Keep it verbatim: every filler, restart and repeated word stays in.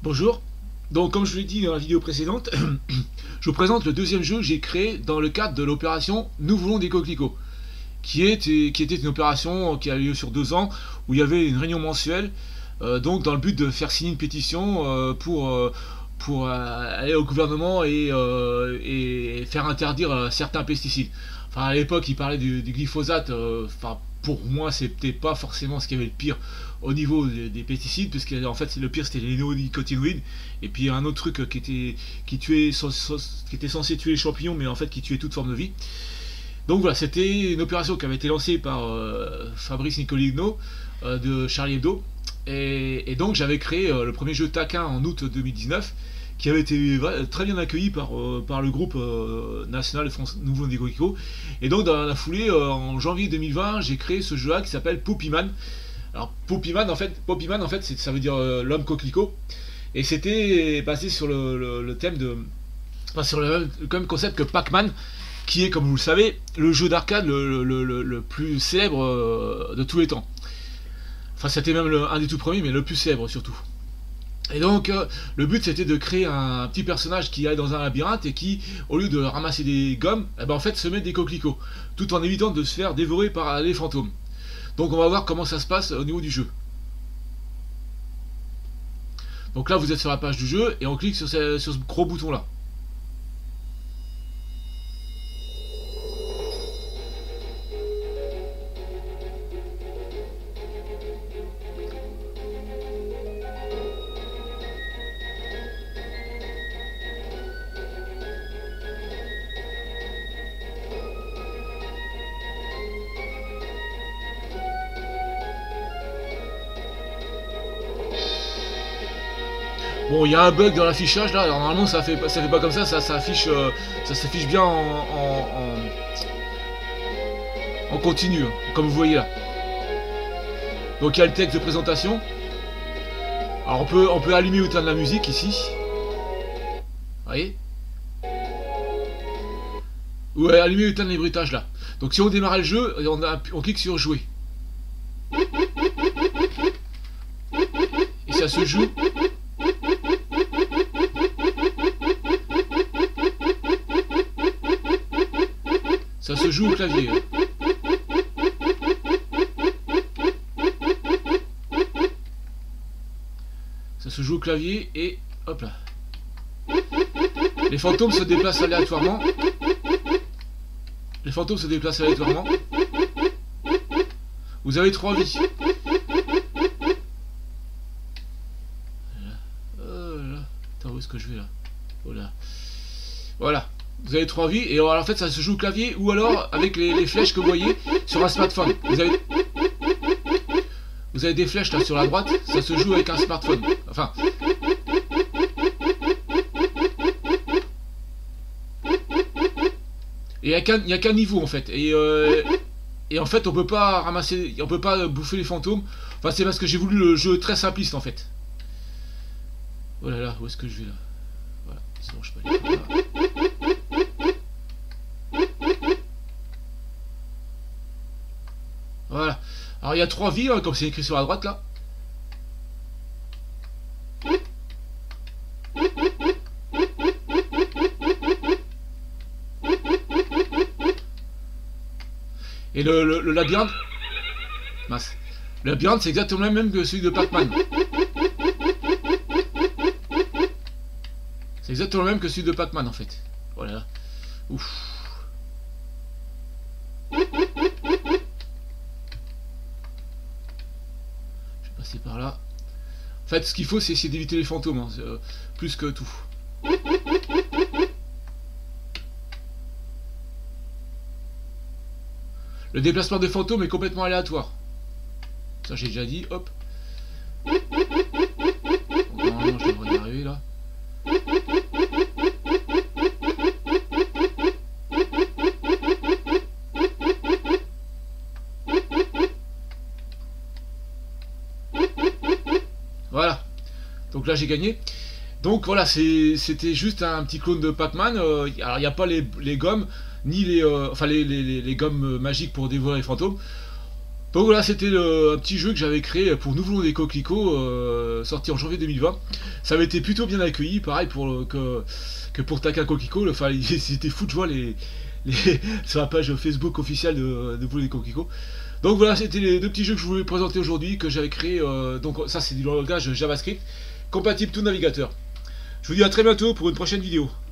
Bonjour, donc comme je vous l'ai dit dans la vidéo précédente, je vous présente le deuxième jeu que j'ai créé dans le cadre de l'opération Nous voulons des coquelicots, qui était, qui était une opération qui a lieu sur deux ans, où il y avait une réunion mensuelle, euh, donc dans le but de faire signer une pétition euh, pour, euh, pour euh, aller au gouvernement et, euh, et faire interdire euh, certains pesticides. Enfin à l'époque il parlait du, du glyphosate, euh, enfin pour moi c'était pas forcément ce qui avait le pire au niveau des, des pesticides, puisque en fait le pire c'était les néonicotinoïdes, et puis un autre truc qui était qui tuait qui était censé tuer les champignons, mais en fait qui tuait toute forme de vie. Donc voilà, c'était une opération qui avait été lancée par euh, Fabrice Nicolino euh, de Charlie Hebdo, et, et donc j'avais créé euh, le premier jeu taquin en août deux mille dix-neuf, qui avait été très bien accueilli par, euh, par le groupe euh, national France Nous voulons des coquelicots. Et donc dans la foulée, euh, en janvier deux mille vingt, j'ai créé ce jeu-là qui s'appelle Poppyman. Alors Poppyman en fait, Poppyman en fait, ça veut dire euh, l'homme coquelicot, et c'était basé sur le, le, le thème de, enfin sur le même, le même concept que Pac-Man, qui est, comme vous le savez, le jeu d'arcade le, le, le, le plus célèbre euh, de tous les temps. Enfin c'était même le, un des tout premiers, mais le plus célèbre surtout. Et donc euh, le but c'était de créer un petit personnage qui aille dans un labyrinthe et qui, au lieu de ramasser des gommes, eh ben, en fait se met des coquelicots, tout en évitant de se faire dévorer par les fantômes. Donc on va voir comment ça se passe au niveau du jeu. Donc là vous êtes sur la page du jeu et on clique sur ce, sur ce gros bouton là. Bon, il y a un bug dans l'affichage là, alors normalement ça fait, ça fait pas comme ça, ça s'affiche euh, ça s'affiche bien en, en, en, en continu, comme vous voyez là. Donc il y a le texte de présentation. Alors on peut, on peut allumer ou éteindre la musique ici. Vous voyez? Ou allumer ou éteindre les bruitages là. Donc si on démarre le jeu, on, a, on clique sur jouer. Et ça se joue. Ça se joue au clavier. Ça se joue au clavier et hop là. Les fantômes se déplacent aléatoirement. Les fantômes se déplacent aléatoirement. Vous avez trois vies. Oh là. Attends, où est-ce que je vais là? Oh là. Voilà. Vous avez trois vies, et alors, en fait ça se joue au clavier ou alors avec les, les flèches que vous voyez sur un smartphone. Vous avez, vous avez des flèches là sur la droite, ça se joue avec un smartphone. Enfin. Et il n'y a qu'un qu'un niveau en fait. Et, euh, et en fait on peut pas ramasser, on peut pas bouffer les fantômes. Enfin c'est parce que j'ai voulu le jeu très simpliste en fait. Oh là là, où est-ce que je vais là? Voilà, sinon je peux aller par là. Voilà. Alors il y a trois vies, hein, comme c'est écrit sur la droite là. Et le, le, le labyrinthe. Mince. Le labyrinthe c'est exactement le même que celui de Pac-Man. C'est exactement le même que celui de Pac-Man en fait. Voilà. Là. Ouf. Par là. En fait, ce qu'il faut, c'est essayer d'éviter les fantômes, hein, euh, plus que tout. Le déplacement des fantômes est complètement aléatoire. Ça, j'ai déjà dit. Hop. Donc, normalement, je devrais y arriver là. Voilà, donc là j'ai gagné. Donc voilà, c'était juste un petit clone de Pac-Man. Euh, alors il n'y a pas les, les gommes, ni les, euh, enfin les, les, les, les gommes magiques pour dévorer les fantômes. Donc voilà, c'était un petit jeu que j'avais créé pour Nous voulons des coquelicots, euh, sorti en janvier deux mille vingt. Ça avait été plutôt bien accueilli, pareil pour le, que, que pour Taka Coquelicot. Enfin, ils étaient fous de joie les, les, sur la page Facebook officielle de, de Nous voulons des coquelicots. Donc voilà, c'était les deux petits jeux que je voulais présenter aujourd'hui, que j'avais créé. Euh, donc ça, c'est du langage JavaScript, compatible tout navigateur. Je vous dis à très bientôt pour une prochaine vidéo.